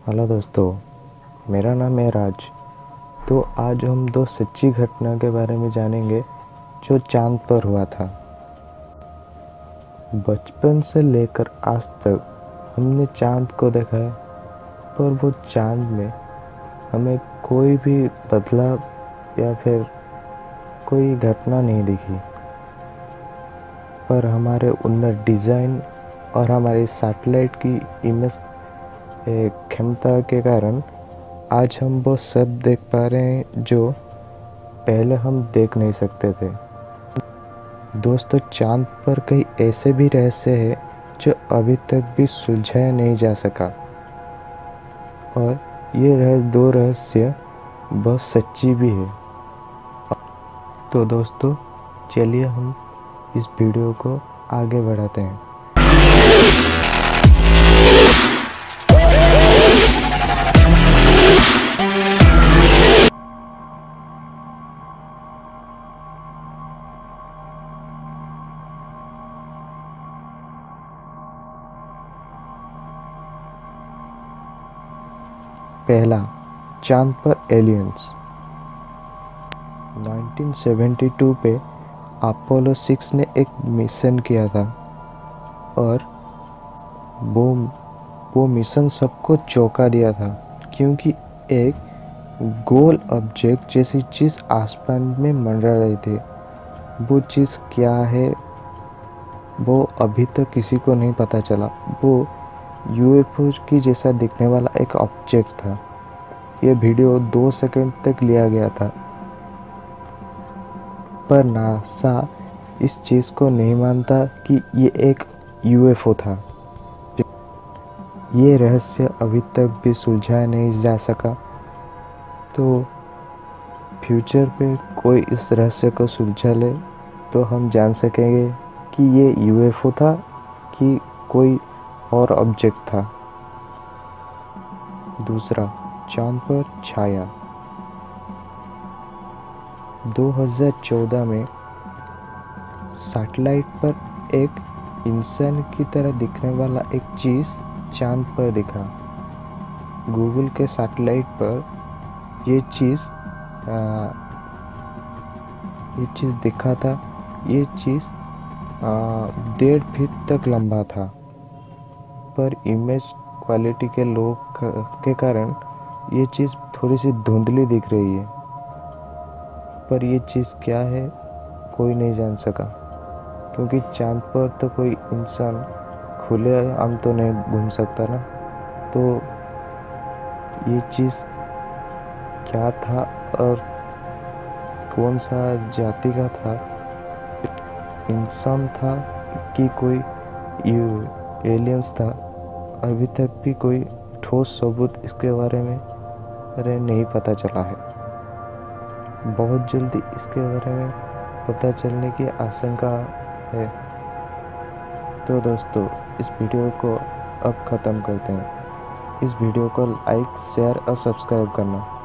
Hello दोस्तों, मेरा नाम है राज। तो आज हम दो सच्ची घटना के बारे में जानेंगे जो चांद पर हुआ था। बचपन से लेकर आज तक हमने चांद को देखा है, पर वो चांद में हमें कोई भी बदलाव या फिर कोई घटना नहीं दिखी। पर हमारे उन्नत डिज़ाइन और हमारे सैटेलाइट की इमेज क्षमता के कारण आज हम वो सब देख पा रहे हैं जो पहले हम देख नहीं सकते थे। दोस्तों, चांद पर कई ऐसे भी रहस्य हैं जो अभी तक भी सुलझाया नहीं जा सका, और ये दो रहस्य बहुत सच्ची भी है। तो दोस्तों, चलिए हम इस वीडियो को आगे बढ़ाते हैं। पहला, चांद पर एलियंस। 1972 पे अपोलो 6 ने एक मिशन किया था, और वो मिशन सबको चौंका दिया था, क्योंकि एक गोल ऑब्जेक्ट जैसी चीज़ आसमान में मंडरा रही थी। वो चीज़ क्या है वो अभी तक किसी को नहीं पता चला। वो यूएफओ की जैसा दिखने वाला एक ऑब्जेक्ट था। ये वीडियो 2 सेकंड तक लिया गया था, पर नासा इस चीज़ को नहीं मानता कि ये एक यूएफओ था। ये रहस्य अभी तक भी सुलझाया नहीं जा सका। तो फ्यूचर पे कोई इस रहस्य को सुलझा ले तो हम जान सकेंगे कि ये यूएफओ था कि कोई और ऑब्जेक्ट था। दूसरा, चांद पर छाया। 2014 में सैटेलाइट पर एक इंसान की तरह दिखने वाला एक चीज़ चांद पर दिखा। गूगल के सैटेलाइट पर ये चीज़ दिखा था। ये चीज़ 1.5 फीट तक लंबा था, पर इमेज क्वालिटी के के कारण ये चीज़ थोड़ी सी धुंधली दिख रही है। पर ये चीज़ क्या है कोई नहीं जान सका, क्योंकि चांद पर तो कोई इंसान खुले आम तो नहीं घूम सकता ना। तो ये चीज़ क्या था और कौन सा जाति का था, इंसान था कि कोई एलियंस था, अभी तक भी कोई ठोस सबूत इसके बारे में नहीं पता चला है। बहुत जल्दी इसके बारे में पता चलने की आशंका है। तो दोस्तों, इस वीडियो को अब ख़त्म करते हैं। इस वीडियो को लाइक, शेयर और सब्सक्राइब करना।